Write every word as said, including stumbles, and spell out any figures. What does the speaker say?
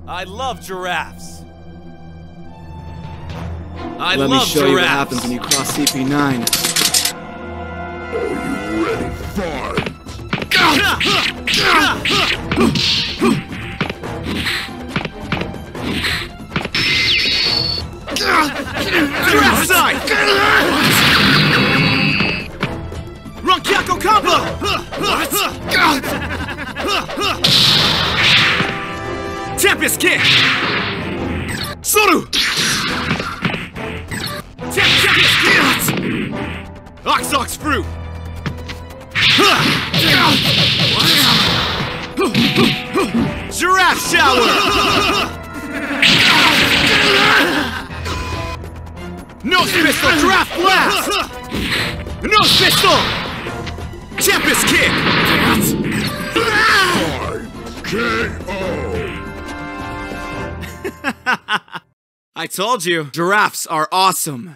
I love giraffes. I Let love me show giraffes. you what happens when you cross C P nine. Are you ready? Fine. Giraffe side! Run Kaku combo! Tempest kick! Soru! Tempest kick! Ox Ox fruit! Giraffe shower! Nose pistol, giraffe blast! Nose pistol! Tempest kick! K O. I told you, giraffes are awesome.